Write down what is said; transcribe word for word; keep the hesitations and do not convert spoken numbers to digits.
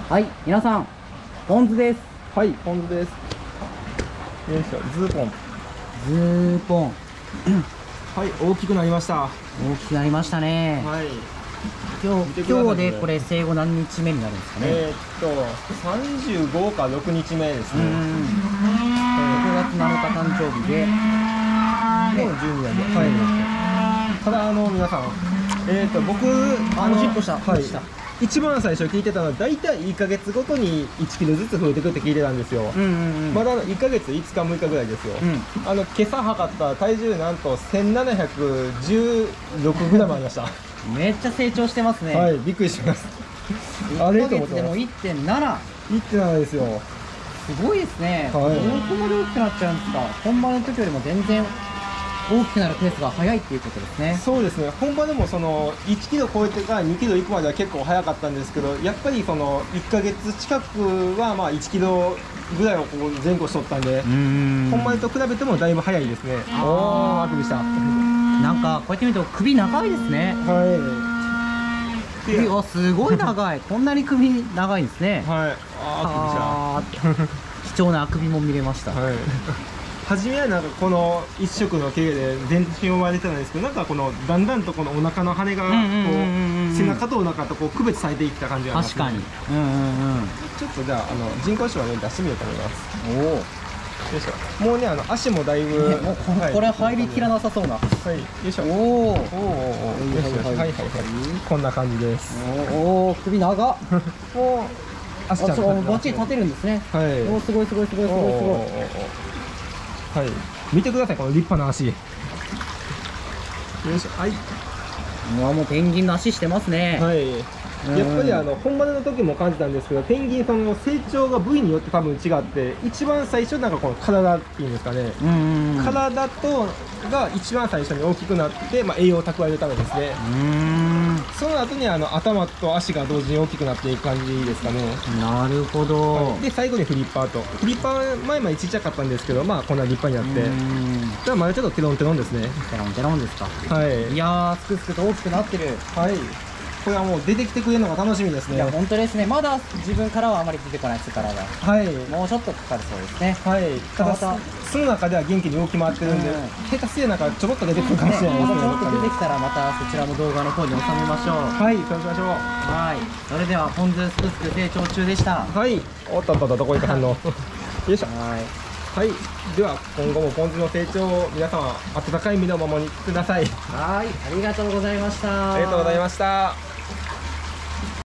はい、皆さん、ポン酢です。 はい、ポン酢です。よいしょ、ズーポン。 ズーポン。 はい、大きくなりました。 大きくなりましたね。 はい。 今日、今日でこれ生後何日目になるんですかね。 えー、っと、さんじゅうごかろくにちめですね。ろくがつなのか誕生日で、 もうじゅうになんで。はい。ただ、あの、皆さん、えー、っと、僕、 あの、しっこした。 はい。一番最初聞いてたのは大体いっかげつごとにいちキロずつ増えてくって聞いてたんですよ。まだいっかげついつかむいかぐらいですよ。うん、あの今朝測った体重なんとせんななひゃくじゅうろくグラムありました。 めっちゃ成長してますね。はい、 びっくりします。 あれと思ってでも いってんなな。 いってんなな ですよ。 すごいですね。はい、どこまで大きくなっちゃうんですか。本番の時よりも全然大きくなるペースが速いっていうことですね。 そうですね。本場でもそのいちキロ超えてからにキロいくまでは結構早かったんですけど、やっぱりそのいっかげつ近くはまあいちキロぐらいをこう前後しとったんで、本場と比べてもだいぶ早いですね。おお、あくびした。 なんかこうやって見ると首長いですね。はい。首、あ、すごい長い。こんなに首長いんですね。はい。ああ、貴重なあくびも見れました。はい。 初めはなんかこの一色の毛で全身覆われてたんですけど、なんかこのだんだんとこのお腹の羽がこう背中とお腹とこう区別されていった感じがありますね。 確かに。うんうんうん。 ちょっとじゃああの人工脂肪ね出してみようと思います。おお。よいしょ。もうねあの足もだいぶ、ね、もうこ、はい、これ入りきらなさそうな。はい。 よいしょ。おお。おお。はいはいはい。こんな感じです。 おお、首長っ。もう足ちゃんとバッチリ立てるんですね。はい。おお、すごいすごいすごいすごいすごい。 はい、見てくださいこの立派な足。よいしょ。はい。 うわ、もうペンギンの足してますね。はい。 やっぱりあの本番の時も感じたんですけど、ペンギンその成長が部位によって多分違って、一番最初なんかこの体っていうんですかね、体とが一番最初に大きくなって、まあ、栄養を蓄えるためですね。その後にあの頭と足が同時に大きくなっていく感じですかね。 なるほど、はい、 で最後にフリッパーと、フリッパー前までちっちゃかったんですけど、まあこんな立派になって、じゃあまだちょっとテロンテロンですね。 テロンテロンですか。はい。いやー、すくすくと大きくなってる。はい。 これはもう出てきてくれるのが楽しみですね。 いや本当ですね。まだ自分からはあまり出てこないですからが。はい。もうちょっとかかるそうですね。はい。 ただ巣の中では元気に動き回ってるんで、下手すりゃなんかちょろっと出てくるかもしれないですね。 ちょろっと出てきたらまたそちらの動画の方に収めましょう。 はい、そうしましょう。 はい。それではポン酢すくすく成長中でした。 はい。おっとっとっと、どこ行かはんの。よいしょ。はい。はい、では今後もポン酢の成長を皆様温かい身のままにください。 はい、ありがとうございました。 ありがとうございました。